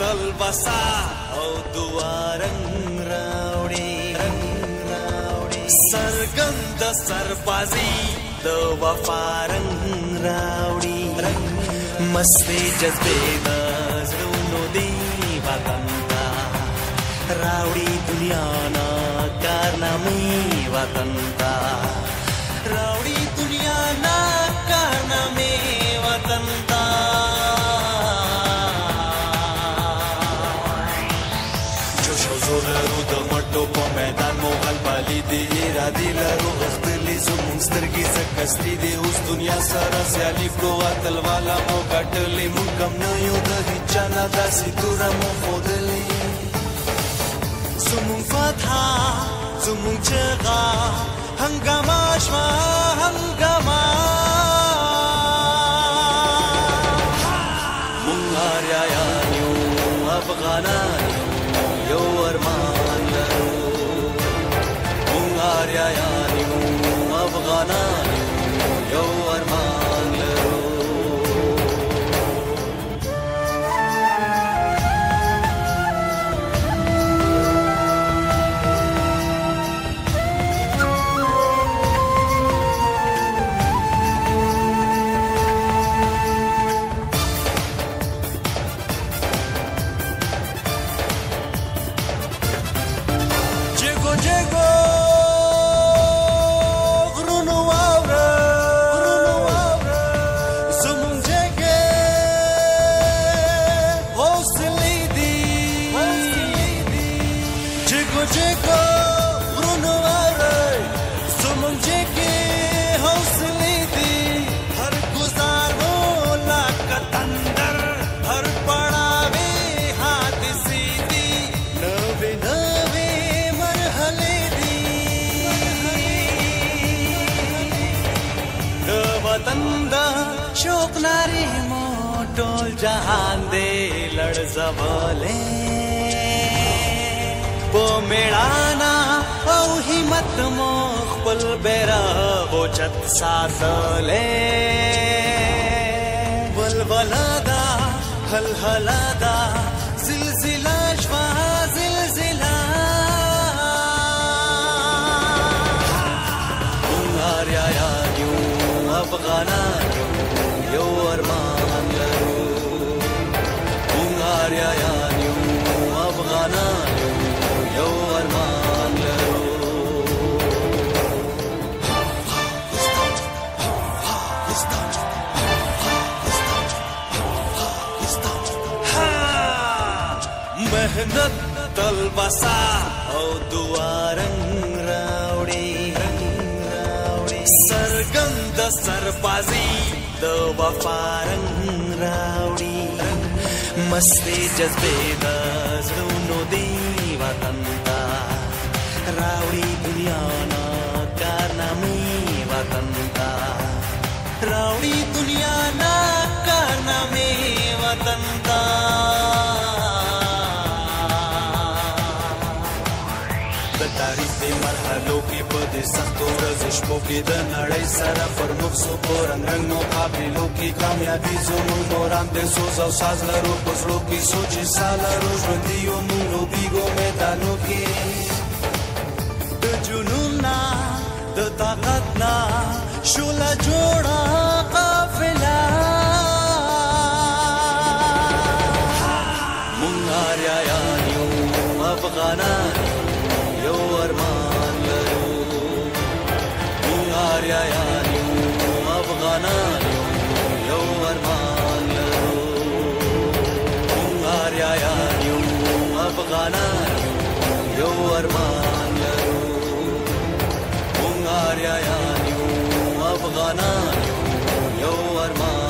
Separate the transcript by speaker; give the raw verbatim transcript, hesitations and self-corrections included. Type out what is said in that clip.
Speaker 1: تلبسا او دوارنگ راوڑی سرگند سربازی د وفارنگ راوڑی مستی جذبے د زړونو دی وطن تا راوڑی دنیا نا کارنامې وطن تا راوڑی دنیا نا کارنامې وطن تا جوش او زور لرو د مټو په میدان مو غلبالي دی ارادې لرو غښتلې زموږ سترګې ځکستې دی اوس دنیا سره سیالي کړو اتل والا مو ګټلې موږ کم نه یو د هېچا نه داسې توره مو ښودلې زموږ فتحه زموږ چغه هنګامه شوه هنګامه موږ آریایان یو افغانان یو ارمان لرو موږ آریایان یو افغانان یو ارمان لرو शोक नारी मो टोल जहान दे लड़ जबले वो मेड़ाना औ हिम्मत मो खपल बेरा वो चत सासले बलबलादा हलहलादा जिलजिला शवा जिलजिला आर्यायान यू अफगानान یو ارمان لرو موږ آریایان یو افغانان یو ارمان لرو مهنت تلبسا او دوارنگ راوڑی سرگند سربازی د وفارنگ راوڑی مستی جذبے د زړونو دی وطن تا راوڑی دنیا نا کارنامې وطن تا راوڑی دنیا نا کارنامې وطن تا د تاریخ د مرحلو کې په دې سختو ورځو شپو کې د نړۍ سره پر مخ سو په رنګ رنګ مقابلو کې کامیابي زموږ موران د سوز او ساز لرو په زړو کې سوچ سا لرو ژوندي یو موږ لوبېږو میدانو کې د جنون نه د طاقت نه شوله جوړه قافله موږ آریایان یو افغانان یو ارمان لرو موږ آریایان یو افغانان یو ارمان لرو موږ آریایان یو افغانان یو ارمان لرو موږ آریایان یو افغانان یو ارمان